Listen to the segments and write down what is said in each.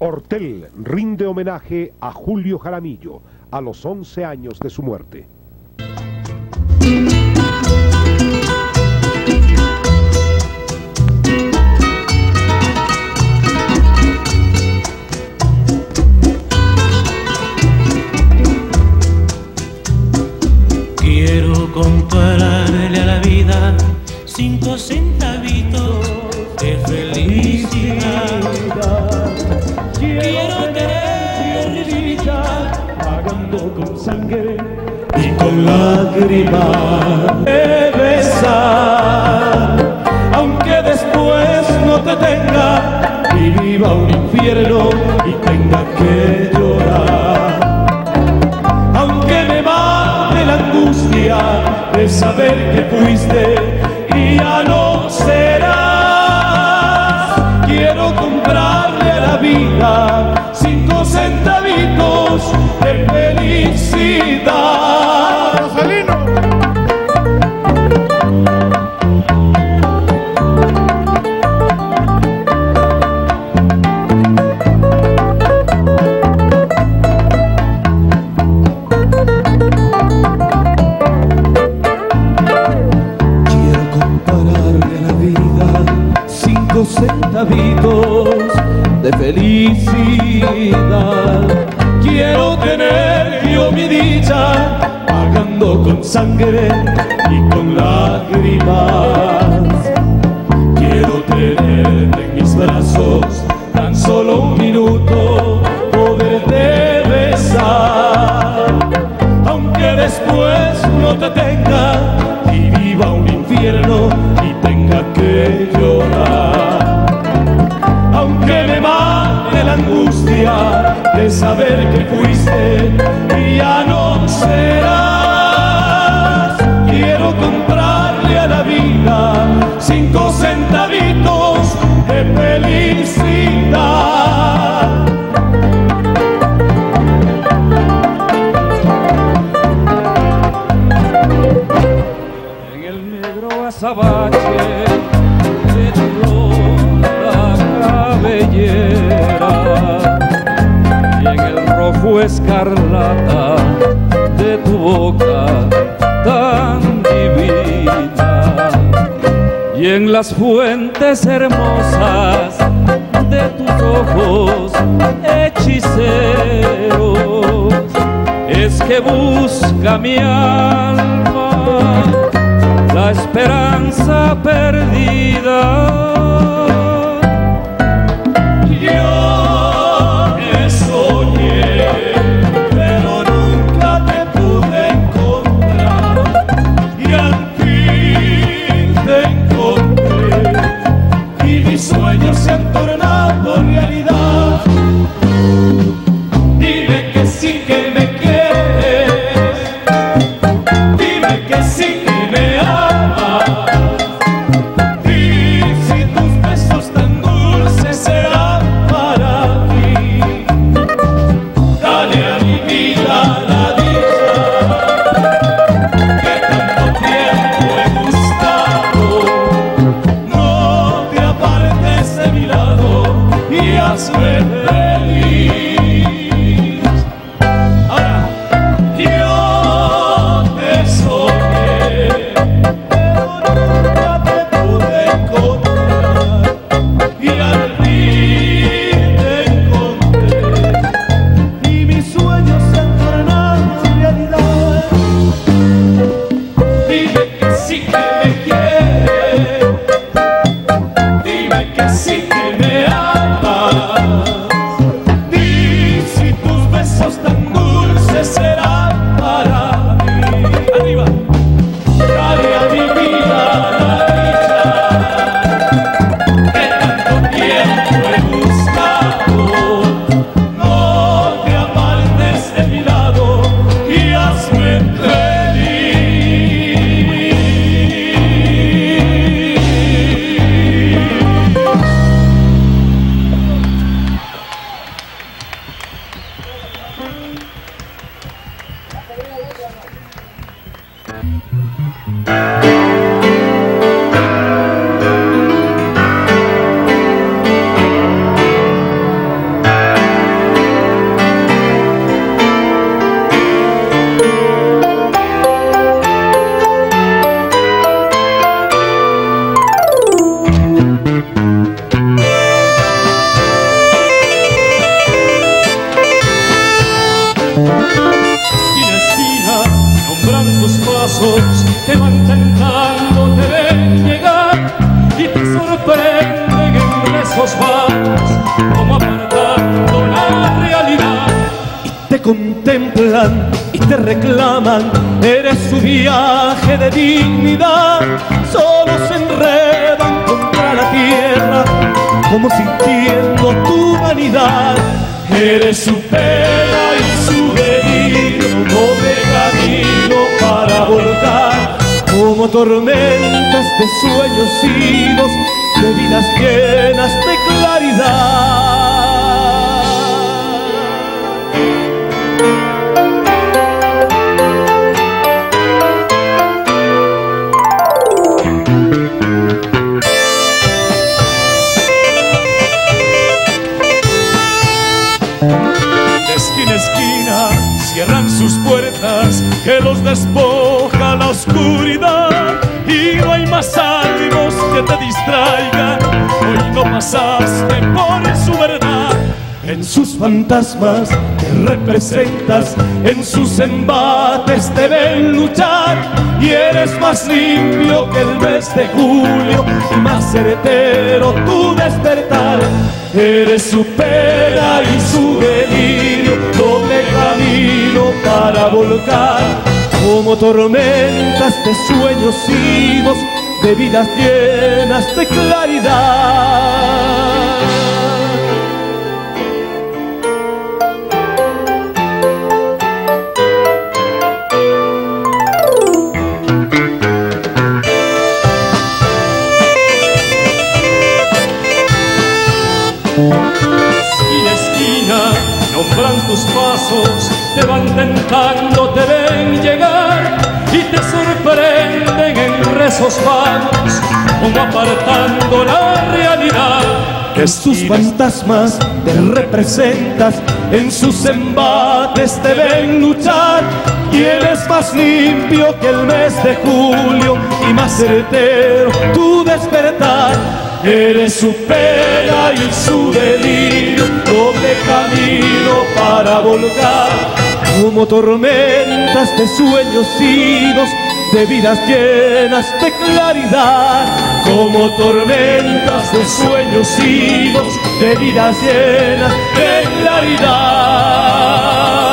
Hortel rinde homenaje a Julio Jaramillo a los 11 años de su muerte. Quiero comprarle a la vida 5 centavitos de felicidad. Quiero tener mi vida pagando con sangre y con lágrimas de besar, aunque después no te tenga y viva un infierno y tenga que llorar, aunque me mate la angustia de saber que fuiste y ya no serás. Quiero comprarle a la vida 5 centavitos de felicidad. ¡Rosalino! Centavitos de felicidad. Quiero tener yo mi dicha pagando con sangre y con lágrimas. Quiero tenerte en mis brazos tan solo un minuto, poderte besar, aunque después no te tenga y viva un infierno y tenga que llorar, aunque me mate la angustia de saber que fuiste y ya no serás. Quiero comprarle a la vida 5 centavitos de felicidad. En el negro azabache de tu ronda cabellera y en el rojo escarlata de tu boca tan divina y en las fuentes hermosas de tus ojos hechiceros es que busca mi alma la esperanza perdida. Yo te soñé, pero nunca te pude encontrar, y al fin te encontré, y mis sueños se han tornado realidad. Dime que sí, que me quieres, dime que sí, que me amas. Hazme feliz. Ahora, yo te soñé, pero nunca te pude encontrar, y al fin te encontré, y mis sueños se han tornado realidad. Dime que sí, que me quieres, dime que sí, que me amas. Será para mí. Arriba. Dale a mi vida la dicha que tanto tiempo he buscado. No te apartes de mi lado y hazme feliz. rezos vagos, como apartando la realidad. Te contemplan y te reclaman, eres su viaje de dignidad. Solo se enredan contra la tierra, como sintiendo tu vanidad. Eres su pena y su delirio, doble camino para volcar, como tormentas de sueños idos, de vidas llenas de claridad. Cierran sus puertas, que los despoja la oscuridad, y no hay más ánimos que te distraigan. Hoy no pasaste por su verdad. En sus fantasmas te representas, en sus embates te ven luchar, y eres más limpio que el mes de julio y más certero tu despertar. Eres su pena y su delirio, doble camino para volcar, como tormentas de sueños idos, de vidas llenas de claridad. Esquina a esquina nombran tus pasos, te van tentando, te ven llegar y te sorprenden en rezos vagos, como apartando la realidad. En sus fantasmas te representas, en sus embates te ven luchar, y eres más limpio que el mes de julio y más certero tu despertar. Eres su pena y su delirio, doble camino para volcar, como tormentas de sueños idos, de vidas llenas de claridad. Como tormentas de sueños idos, de vidas llenas de claridad.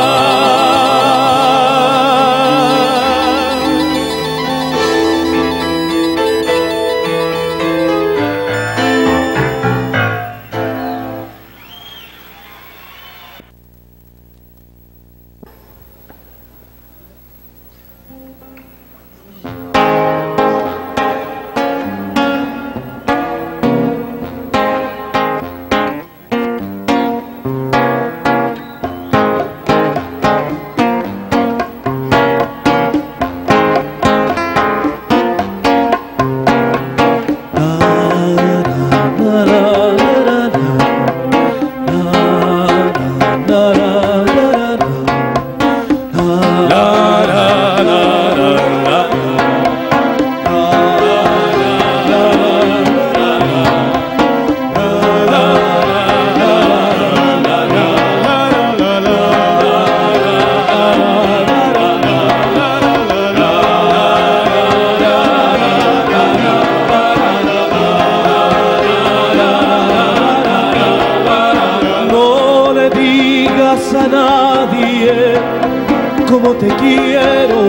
A nadie como te quiero,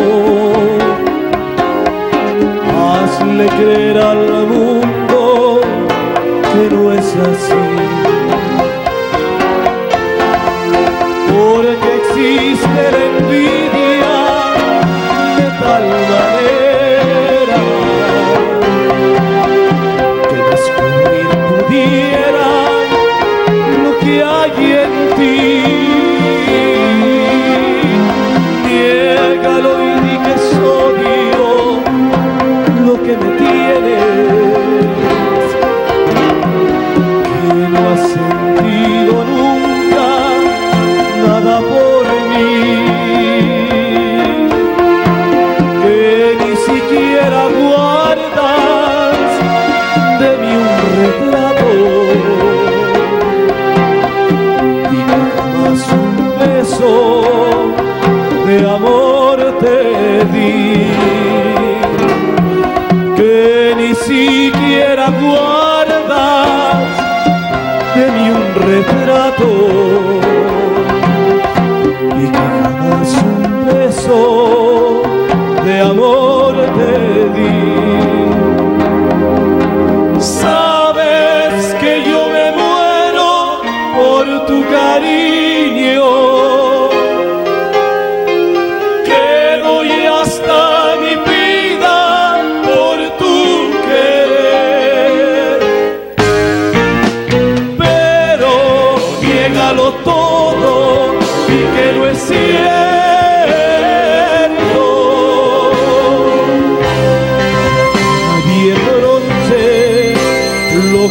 hazle creer al mundo que no es así, porque existe la envidia de tal manera que descubrir pudiera lo que hay en ti. Niégalo y di que es odio lo que me tienes, que no has sentido nunca nada por mí, que ni siquiera guardas de mí un retrato, y que jamás un beso de amor te di, que ni siquiera guardas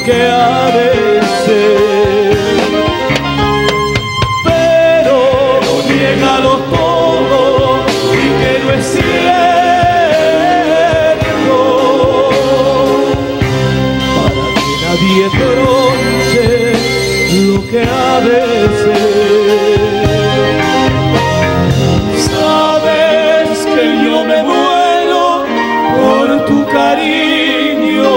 que ha de ser. Pero niégalo todo y que no es cierto, para que nadie tronche lo que ha de ser. Sabes que yo me muero por tu cariño,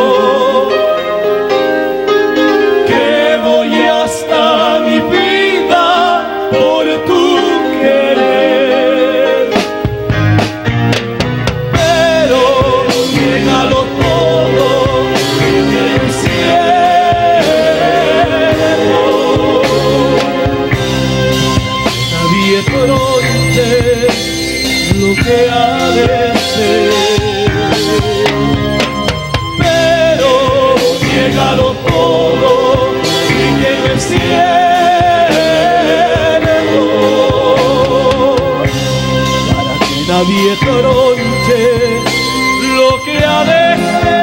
que doy hasta mi vida por tu querer. Pero niégalo todo y que es cierto, nadie tronche lo que ha de ser. Pero niégalo todo y que no es cierto, para que nadie tronche lo que ha de ser.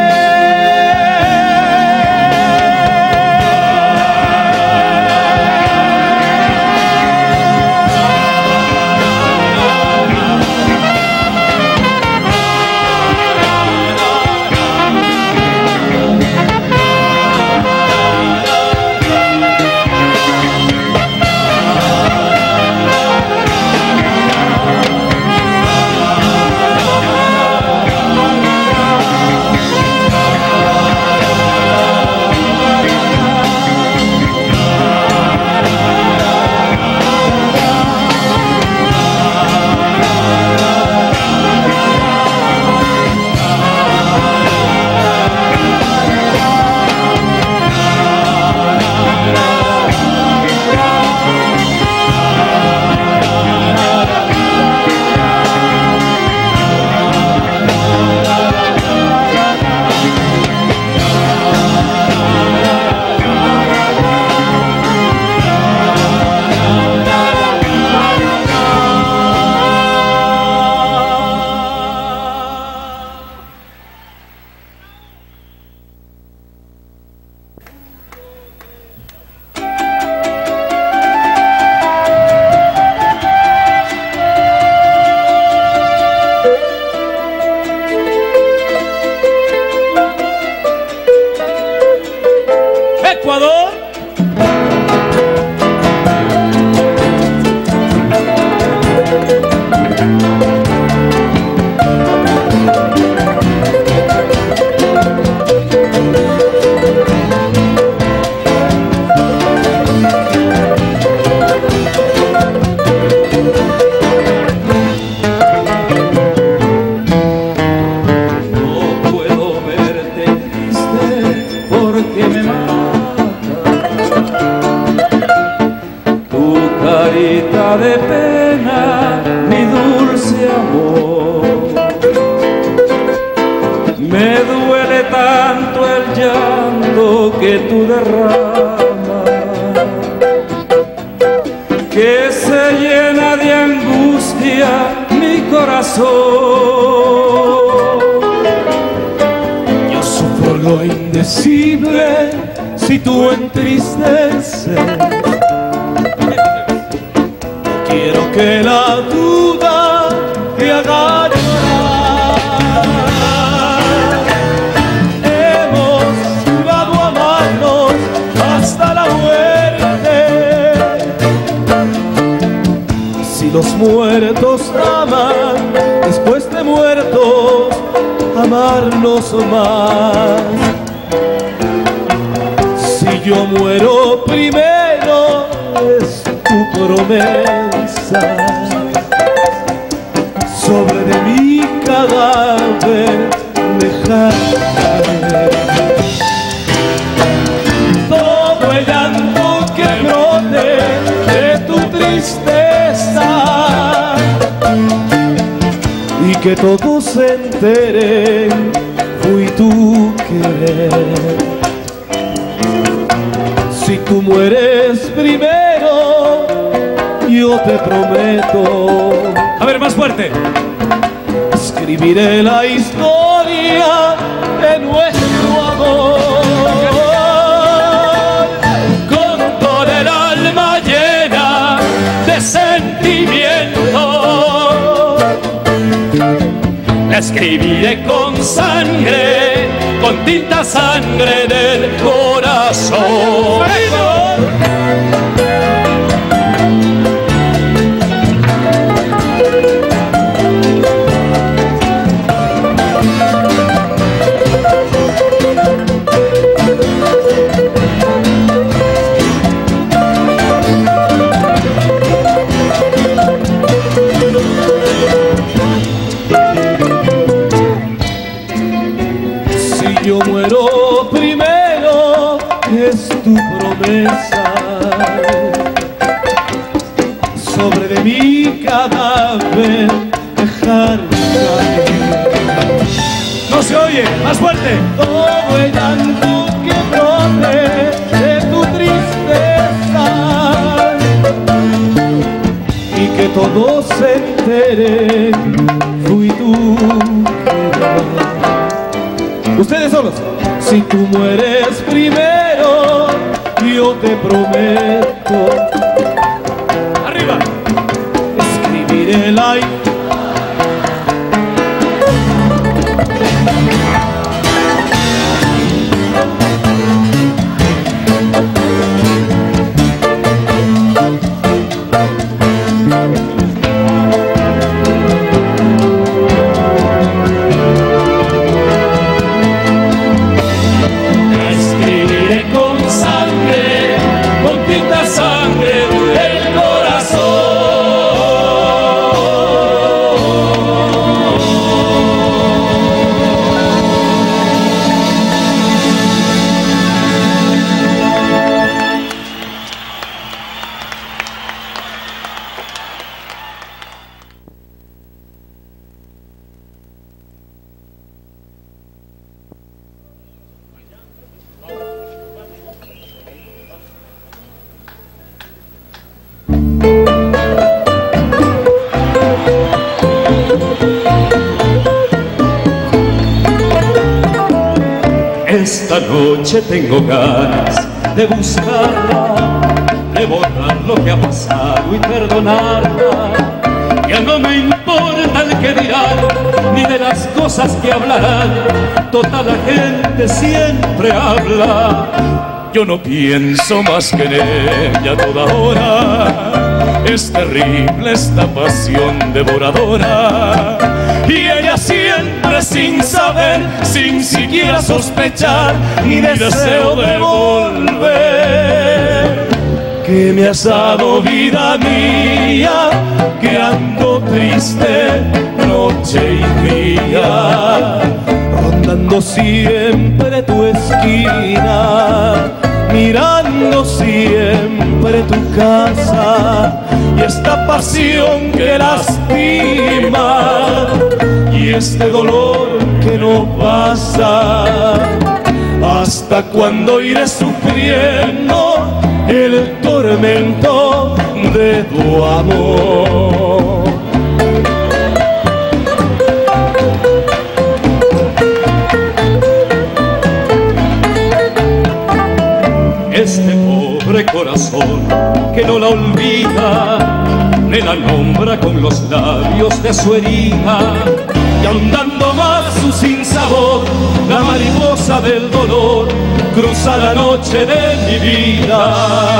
Ecuador. De pena, mi dulce amor, me duele tanto el llanto que tú derramas, que se llena de angustia mi corazón. Yo sufro lo indecible si tú entristeces. Quiero que la duda te haga llorar. Hemos jurado amarnos hasta la muerte. Si los muertos aman, después de muertos, amarnos más. Si yo muero primero, es tu promesa sobre de mi cadáver dejar caer todo el llanto que brote de tu tristeza y que todos se enteren fui tu querer. Si tú mueres primero, yo te prometo. A ver, más fuerte. Escribiré la historia de nuestro amor. escribiré con sangre, con tinta sangre del corazón. Yo muero primero, es tu promesa. Sobre de mi cadáver dejar caer. No se oye, más fuerte. Todo el llanto que brote de tu tristeza y que todos se enteren, fui tú. Ustedes solos. Si tú mueres primero, yo te prometo. Arriba. Escribiré la Esta noche tengo ganas de buscarla, de borrar lo que ha pasado y perdonarla. Ya no me importa el que dirán, ni de las cosas que hablarán. Toda la gente siempre habla. Yo no pienso más que en ella a toda hora. Es terrible esta pasión devoradora. Y ella siempre sin saber, sin siquiera sospechar, ni deseo de volver. Que me has dado vida mía, que ando triste noche y día, rondando siempre tu esquina, mirando siempre tu casa, y esta pasión que lastima, y este dolor que no pasa. ¿Hasta cuándo iré sufriendo el tormento de tu amor? Este pobre corazón que no la olvida, me la nombra con los labios de su herida, y ahondando más su sinsabor, la mariposa del dolor cruza la noche de mi vida.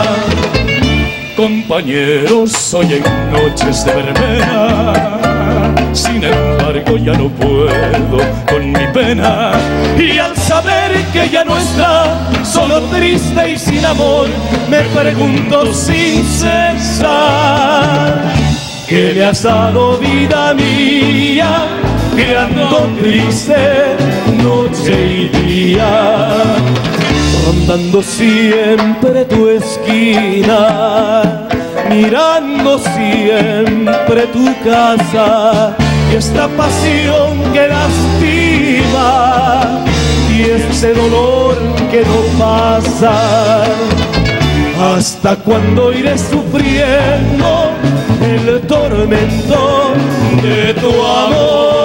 Compañeros, hoy en noches de verbena, sin embargo ya no puedo con mi pena, y al saber que ya no está, solo triste y sin amor, me pregunto sin cesar: ¿qué le has dado, vida mía, que ando triste noche y día, rondando siempre tu esquina, mirando siempre tu casa, y esta pasión que lastima, y este dolor que no pasa? ¿Hasta cuándo iré sufriendo el tormento de tu amor?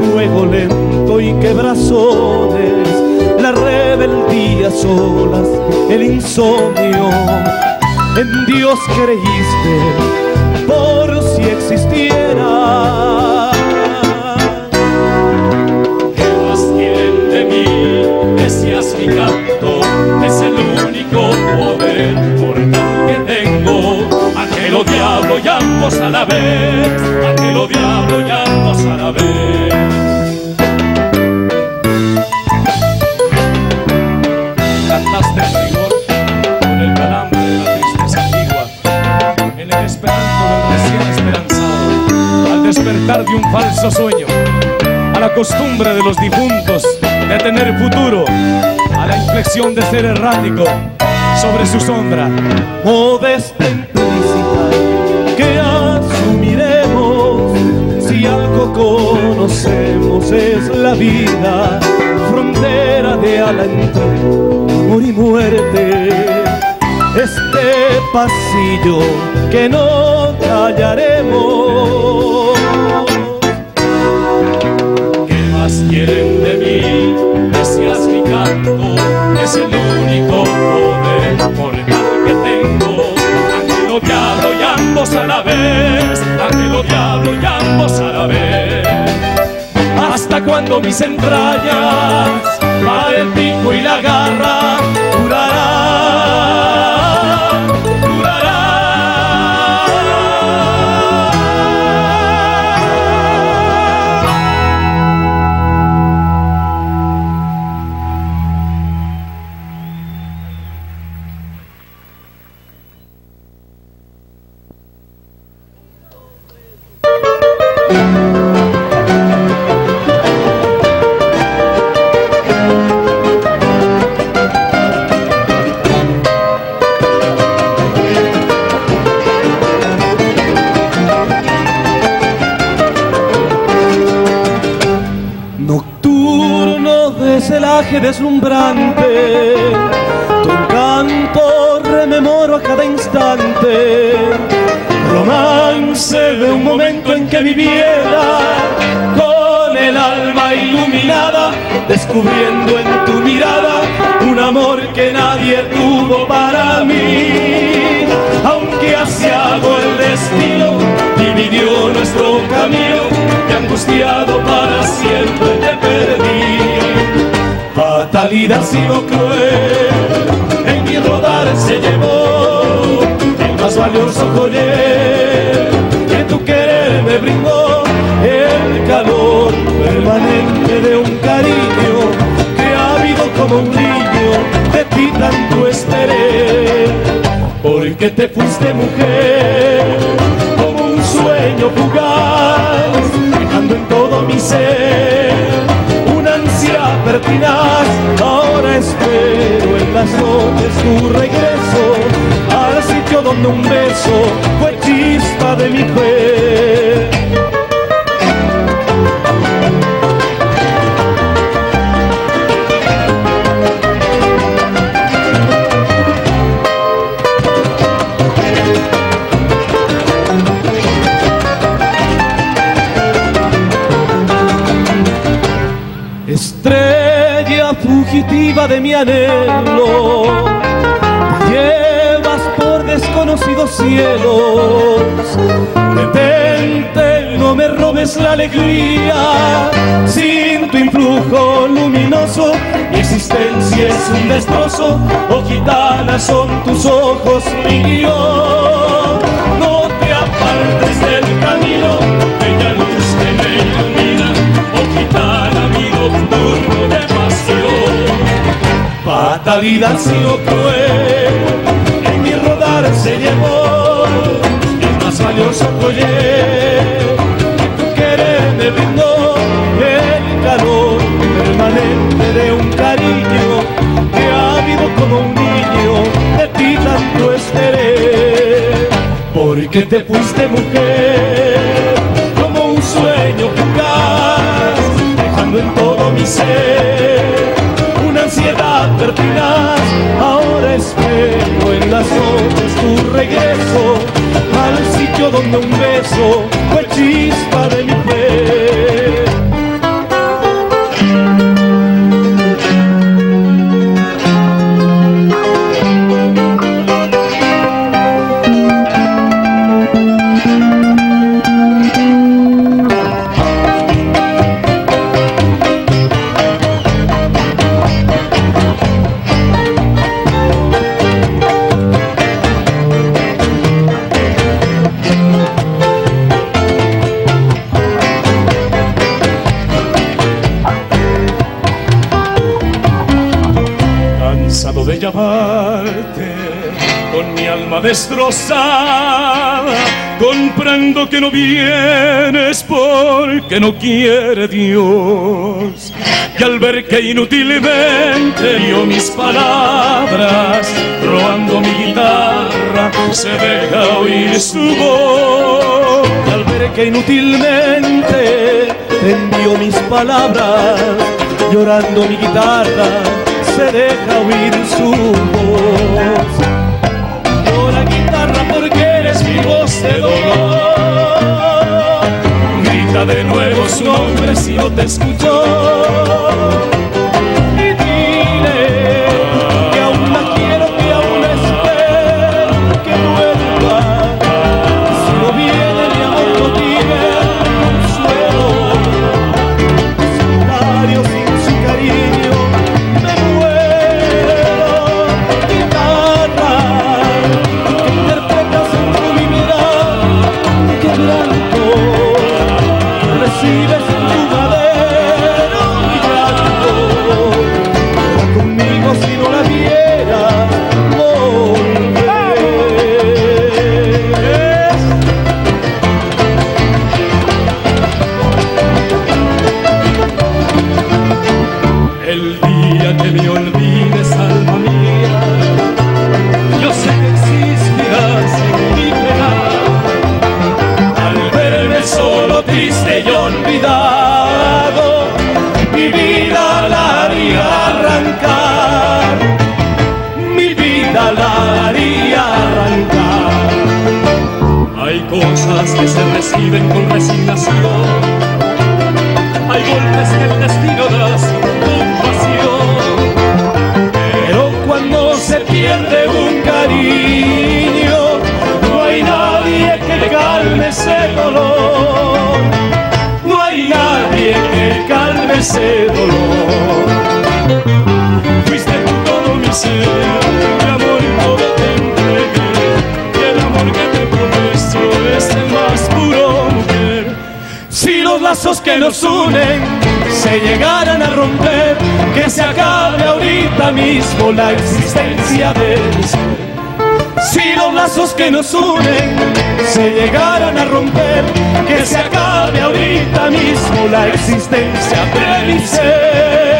fuego lento y quebrazones, la rebeldía solas, el insomnio. En Dios creíste por si existiera. ¿Qué más quieren de mí? Que seas mi canto, es el único poder mortal que tengo. Ángel o diablo y ambos a la vez, ángel o diablo y ambos a la vez. Cantaste el rigor con el calambre de la tristeza antigua, en el esperanto del recién esperanzado, al despertar de un falso sueño, a la costumbre de los difuntos de tener futuro, a la inflexión de ser errático sobre su sombra. Modesta implícita que asumiremos, si algo conocemos es la vida, frontera de ala entre amor y muerte. Este pasillo que no callaremos. ¿Qué más quieren de mí? Que seas mi canto, es el único poder mortal que tengo. Ángel o diablo y ambos a la vez, ángel o diablo y ambos a la vez. Hasta cuando mis entrañas para el pico y la garra durarán, durarán. Celaje deslumbrante, tu encanto rememoro a cada instante. Romance de un momento en que viviera con el alma iluminada, descubriendo en tu mirada un amor que nadie tuvo para mí. Aunque asiago el destino dividió nuestro camino y angustiado para siempre te perdí. Fatalidad ha sido cruel, en mi rodar se llevó el más valioso joyel que tu querer me brindó, el calor permanente de un cariño que ávido como un niño de ti tanto esperé. Porque te fuiste mujer como un sueño fugaz, dejando en todo mi ser una ansia pertinaz. Ahora espero en las noches tu regreso al sitio donde un beso fue chispa de mi fe. Estrella fugitiva de mi anhelo, te llevas por desconocidos cielos. Detente, no me robes la alegría, sin tu influjo luminoso mi existencia es un destrozo. Oh gitana, son tus ojos mi guión. No te apartes del camino, bella luz que me ilumina. Oh gitana, mi nocturno de pasión. Fatalidad ha sido cruel, en mi rodar se llevó el más valioso joyel que tu querer me brindó, el calor permanente de un cariño que ávido como un niño de ti tanto esperé. Porque te fuiste mujer como un sueño fugaz, dejando en todo mi ser una ansiedad pertinaz. Ahora espero en las noches tu regreso al sitio donde un beso fue chispa de mi fe. llamarte con mi alma destrozada. Comprendo que no vienes porque no quiere Dios. Y al ver que inútilmente dio mis palabras, robando mi guitarra, se deja oír su voz. Y al ver que inútilmente envió mis palabras, llorando mi guitarra, se deja oír su voz. Llora guitarra porque eres mi voz de dolor. Grita de nuevo su nombre si no te escuchó. Y dile que aún la quiero, que aún la espero, que vuelva. Si no viene mi amor no tiene consuelo. Solitario sin su cariño me muero. Guitarra que interpretas en tu divinidad, que blanco recibes en tu madero mi llanto. Llora conmigo si no la vieras volver. El día que me olvides, alma mía, yo sé que existirás en mi pena. Al verme solo, triste y olvidado, mi vida la haría arrancar. Mi vida la haría arrancar. Hay cosas que se reciben con resignación. Hay golpes que el destino da sin compasión. Pero cuando se pierde un cariño, no hay nadie que calme ese dolor. No hay nadie que calme ese dolor. Fuiste tú todo mi ser, mi amor todo te entregué. Y el amor que te profeso es el más puro, mujer. Si los lazos que nos unen se llegaran a romper, que se acabe ahorita mismo la existencia de mi ser. Si los lazos que nos unen se llegaran a romper, que se acabe ahorita mismo la existencia de mi ser.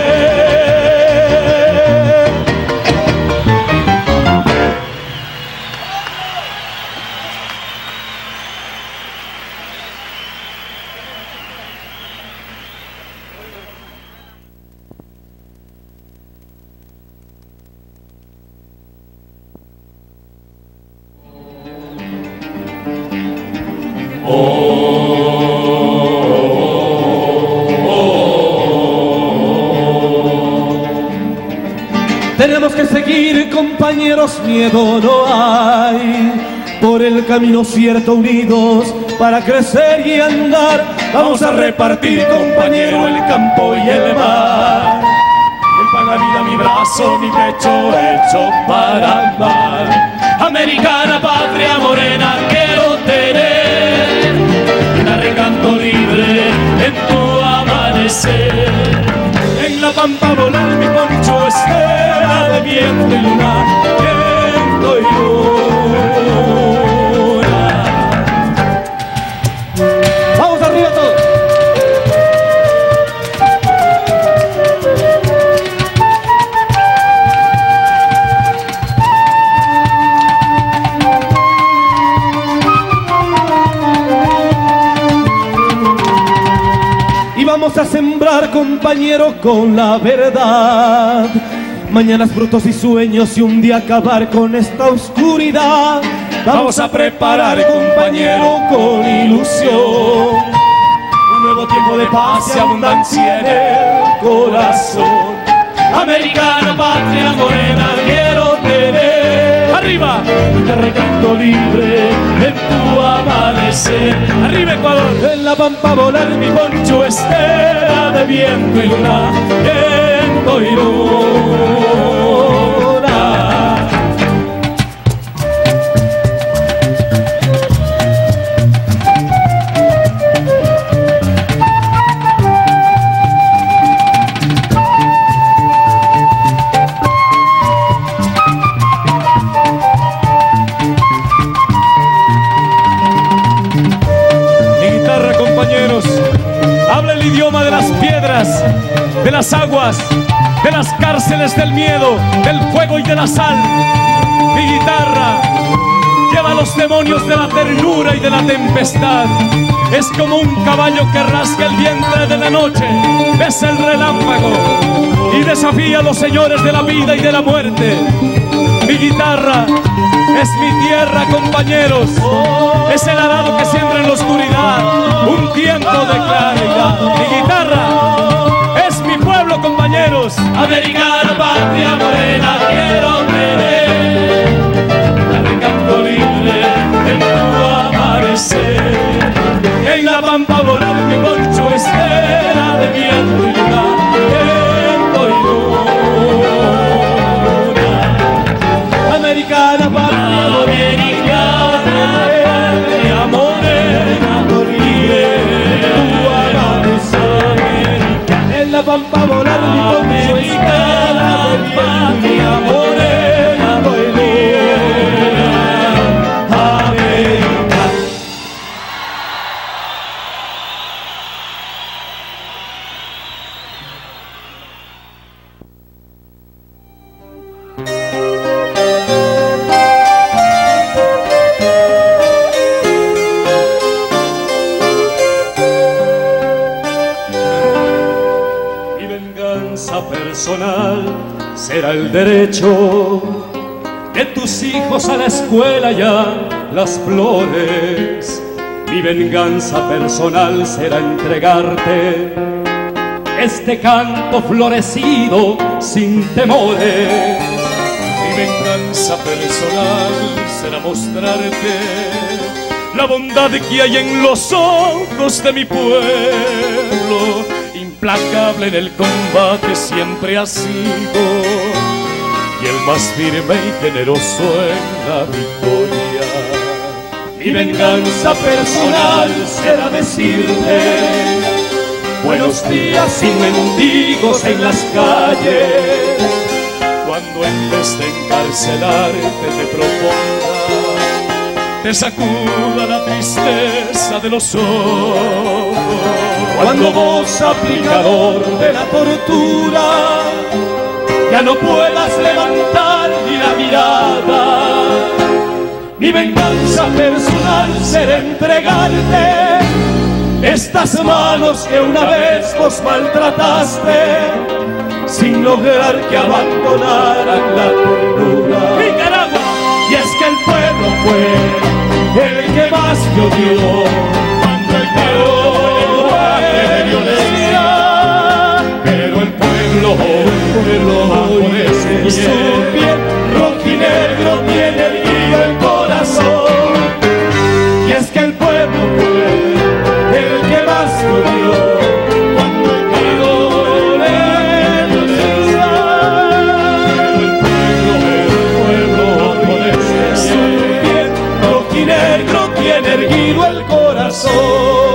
Tenemos que seguir, compañeros, miedo no hay. Por el camino cierto unidos para crecer y andar. Vamos a repartir, compañero, el campo y el mar. El pan, la vida, mi brazo, mi pecho hecho para amar. Americana, patria morena, quiero tener un recanto libre en tu amanecer. En la pampa volar mi poncho esfera de viento y luna, viento y luna. ¡Vamos arriba todos! Y vamos a sembrar, compañero, con la verdad. Mañanas, frutos y sueños y un día acabar con esta oscuridad. Vamos a preparar, compañero, con ilusión un nuevo tiempo de paz y abundancia en el corazón. Americana, patria morena, quiero tener arriba un recanto libre en tu amanecer. Arriba, Ecuador. En la pampa volar mi poncho estela de viento y luna, viento y luna. el idioma de las piedras, de las aguas, de las cárceles del miedo, del fuego y de la sal. Mi guitarra lleva a los demonios de la ternura y de la tempestad. Es como un caballo que rasga el vientre de la noche, besa el relámpago y desafía a los señores de la vida y de la muerte. Mi guitarra es mi tierra, compañeros. Es el arado que siembra en la oscuridad un tiempo de claridad. Mi guitarra es mi pueblo, compañeros. Americana, patria morena, quiero tener la recanto libre en tu amanecer. En la pampa volar mi poncho estera de viento y luna, viento y luna. Americana, patria morena, morena, tu amanecer. En la pampa volar mi poncho estera de viento y luna, morena, personal será el derecho de tus hijos a la escuela ya las flores. Mi venganza personal será entregarte este canto florecido sin temores. Mi venganza personal será mostrarte la bondad que hay en los ojos de mi pueblo. Implacable en el combate siempre ha sido y el más firme y generoso en la victoria. Mi venganza personal será decirte buenos días sin mendigos en las calles, cuando en vez de encarcelarte te proponga, te sacuda la tristeza de los ojos. Cuando vos, aplicador de la tortura, ya no puedas levantar ni la mirada, mi venganza personal será entregarte estas manos que una vez vos maltrataste, sin lograr que abandonaran la ternura. ¡Nicaragua! Y es que el pueblo fue el que más te odió cuando el de violencia, pero el pueblo en su piel rojinegro tiene erguido el corazón. Y es que el pueblo fue el que más te odió cuando el de violencia, pero el pueblo en su piel rojinegro tiene erguido el corazón.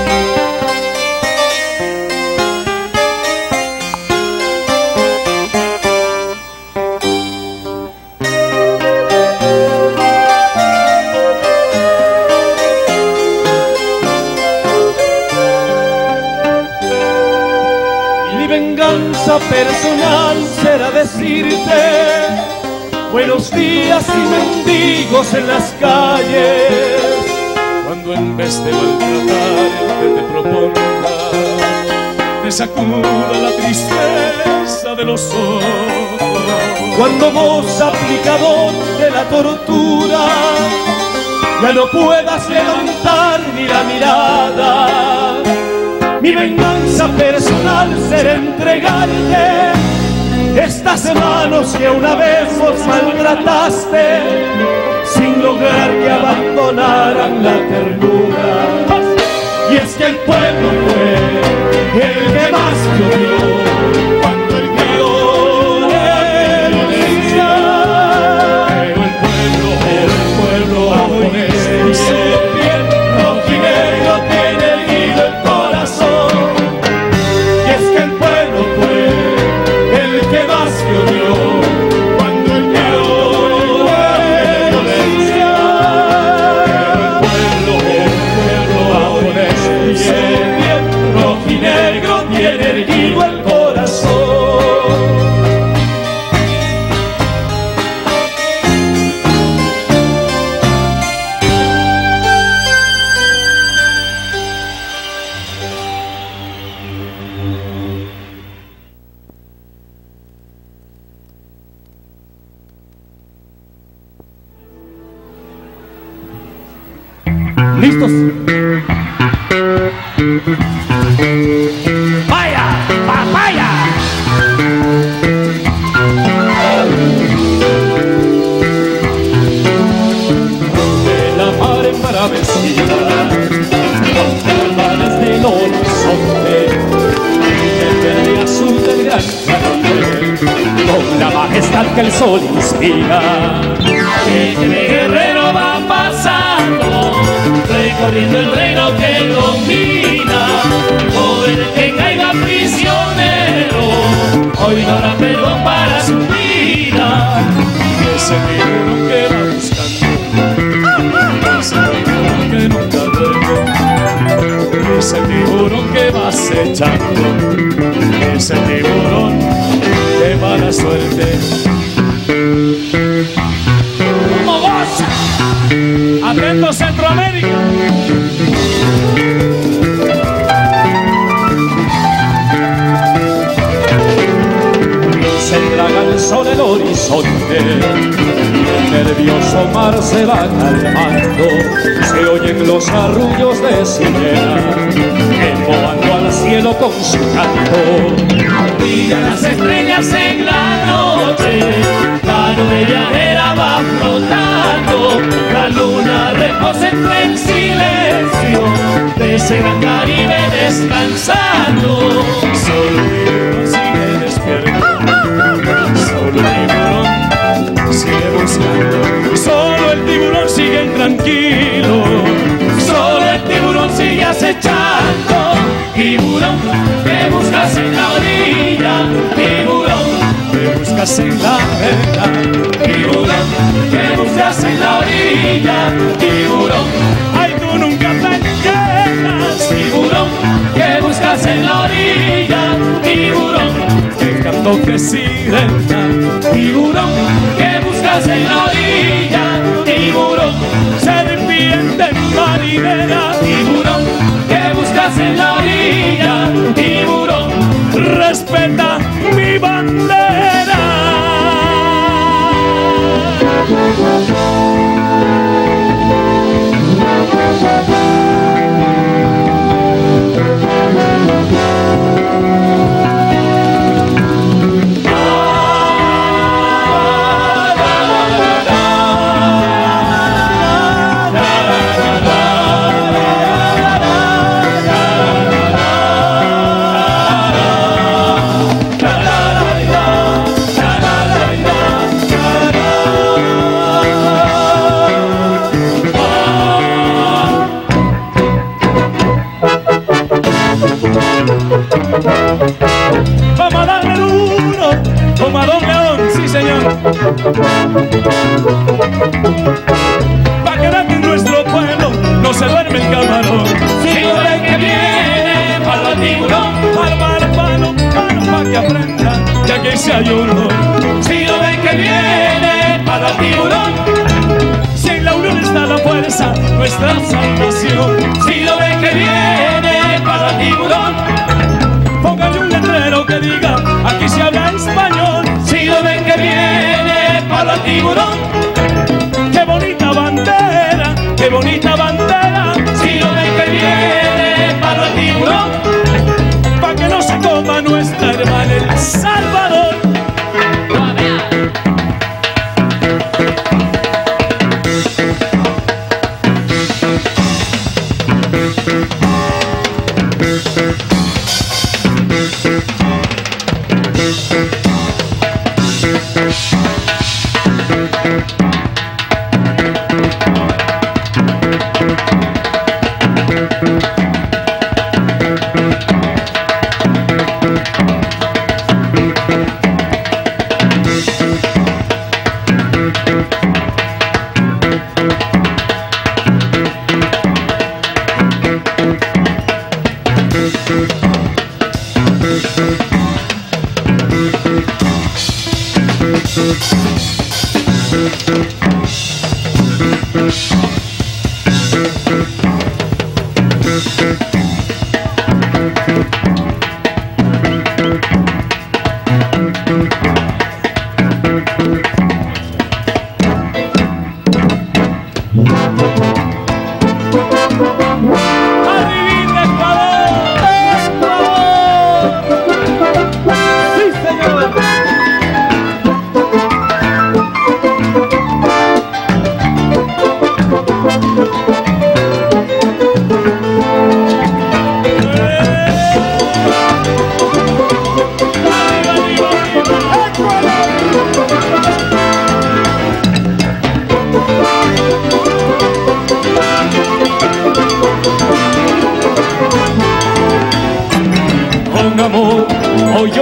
Personal será decirte buenos días y mendigos en las calles, cuando en vez de maltratarte te proponga, te sacuda la tristeza de los ojos. Cuando vos, aplicador de la tortura, ya no puedas levantar ni la mirada, mi venganza personal será entregarte estas manos que una vez vos maltrataste, sin lograr que abandonaran la ternura. Y es que el pueblo fue el que más te odió cuando el dio la violencia, pero el pueblo japonés en su piel rojinegro tiene erguido el corazón. Y es que el pueblo fue el que más te odió cuando el dio la violencia, pero el pueblo japonés en su piel rojinegro tiene erguido el corazón. ¿Listos? ¡Vaya! ¡Papaya! De la mar embravecida, los caravanes del horizonte, el verde azul del gran canal, con la majestad que el sol inspira. Este guerrero va pasando, recorriendo el reino que domina. Joven que caiga prisionero, hoy no habrá perdón para su vida. Ese tiburón que va buscando, ese tiburón que nunca duerme, ese tiburón que va acechando, ese tiburón de mala suerte. ¡Como goza! ¡Atento, Centroamérica! Se traga el sol el horizonte, el nervioso mar se va calmando, se oyen los arrullos de sirena, embobando al cielo con su canto. Brillan las estrellas en la noche, la nube viajera va flotando, la luna reposa entre el silencio de ese gran Caribe descansando. Solo el tiburón sigue despierto, solo el tiburón sigue buscando, Solo el tiburón sigue tranquilo. Solo el tiburón sigue acechando. Tiburón, que buscas en la orilla. Tiburón, que buscas en la arena. tiburón, que buscas en la orilla. Tiburón, ¡Ay, tú nunca te llenas! tiburón, que buscas en la orilla. Tiburón, Que canto que sirena, tiburón, que buscas en la orilla. Tiburón, Serpiente marinera, tiburón, que buscas en la orilla. Tiburón, respeta mi bandera. Vamos a darle duro, como a Don León, sí señor. Pa' que vean que en nuestro pueblo no se duerme el camarón. si lo ven que viene, para el tiburón. Mano, pa' que aprendan que aquí se ayuno. Si lo ven que viene, para el tiburón. Si en la unión está la fuerza, nuestra salvación. Si lo ven que viene, para el tiburón. Póngale un letrero que diga, aquí se habla español. Si lo ven que viene, para el tiburón. ¡Qué bonita bandera! ¡Qué bonita bandera! Si lo ven que viene, para el tiburón. Pa' que no se coma nuestra hermana El Salvador.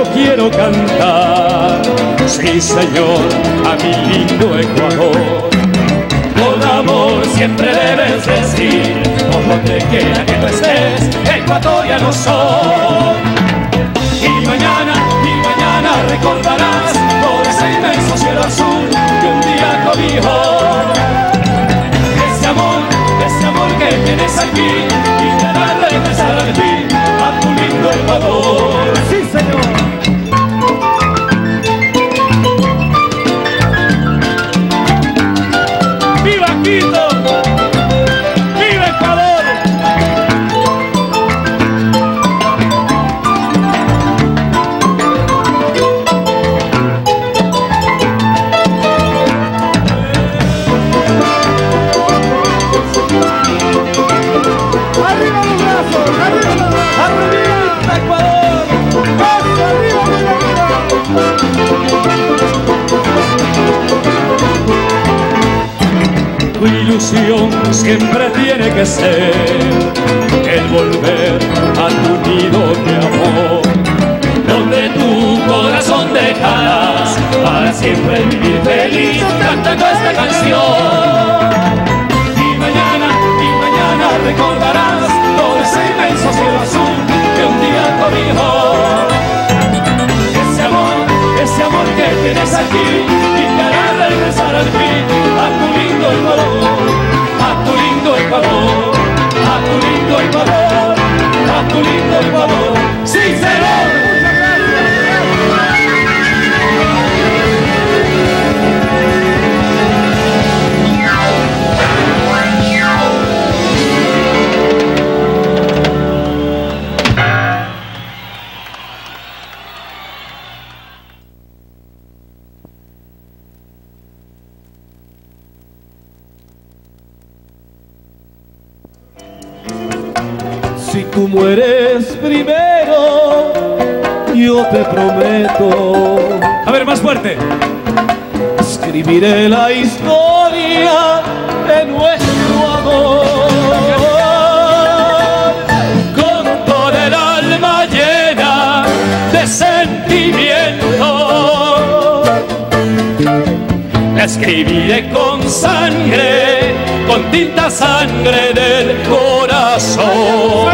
quiero cantar. Sí, señor, a mi lindo Ecuador. Con amor siempre debes decir, por donde quiera que tú estés, ecuatoriano soy. Y mañana recordarás todo ese inmenso cielo azul que un día cobijó. Ese amor que tienes aquí, y te hará regresar al fin a tu lindo Ecuador. Sí, señor. ¡Viva Quito! ¡Viva Ecuador! ¡Arriba los brazos! ¡Arriba los brazos! ¡Arriba Ecuador! ¡Eso, arriba, Tu ilusión siempre tiene que ser el volver a tu nido de amor, donde tu corazón dejarás para siempre vivir feliz cantando esta canción. Y mañana recordarás todo ese inmenso cielo azul que un día cobijó. Ese amor que tienes aquí y te hará regresar al fin a tu lindo Ecuador, a tu lindo Ecuador, a tu lindo Ecuador, a tu lindo Ecuador. ¡Sí, señor! Si tú mueres primero, yo te prometo. A ver, más fuerte. Escribiré la historia de nuestro amor. Con toda el alma llena de sentimiento, la escribiré con sangre, con tinta sangre del corazón.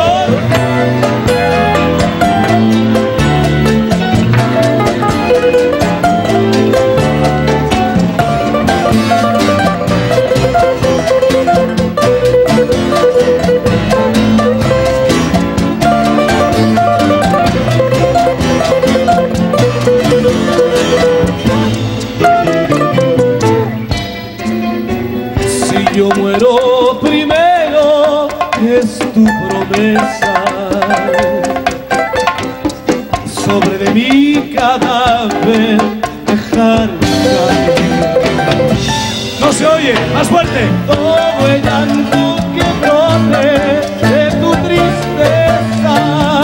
Si yo muero primero, es tu promesa. Sobre de mi cadáver dejar caer. No se oye, más fuerte. Todo el llanto que brote de tu tristeza,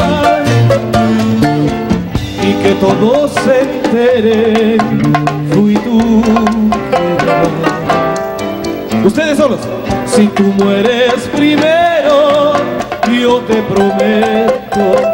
y que todos se enteren, fui tú. Ustedes solos. Si tú mueres primero, yo te prometo